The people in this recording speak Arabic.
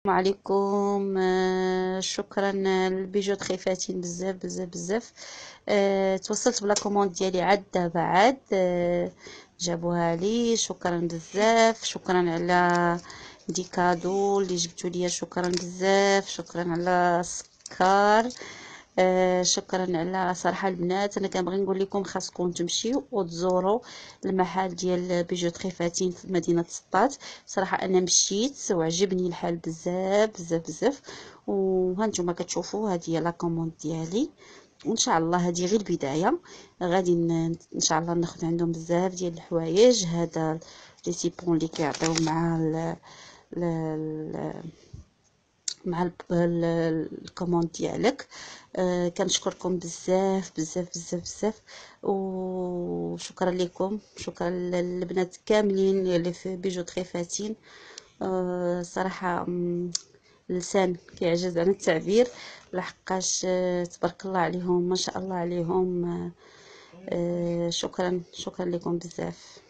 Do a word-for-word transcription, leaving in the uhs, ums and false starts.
السلام عليكم. آه، شكرا للبيجو تري فاتين بزاف بزاف بزاف. آه، توصلت بلا كوموند ديالي عاد دابا عاد آه، جابوها لي. شكرا بزاف، شكرا على دي كادو اللي جبتوا ليا. شكرا بزاف، شكرا على السكر. آه شكرا على صراحه البنات. انا كنبغي نقول لكم خاصكم تمشيو وتزوروا المحل ديال بيجوتري فاتين في مدينه سطات. صراحه انا مشيت وعجبني الحال بزاف بزاف بزاف. وهانتوما كتشوفوا هذه هي لا كوموند ديالي، وان شاء الله هذه غير البدايه. غادي ن- ان شاء الله ناخذ عندهم بزاف ديال الحوايج. هذا لي سيبون اللي كيعطيو مع ال ال- مع ال- ال- الكوموند ديالك. آه كنشكركم بزاف بزاف بزاف بزاف، وشكرا لكم. شكرا للبنات كاملين اللي في بيجوتري فاتين. آه صراحه مم، اللسان كيعجز عن التعبير، لحقاش آه تبارك الله عليهم، ما شاء الله عليهم. آه آه شكرا شكرا لكم بزاف.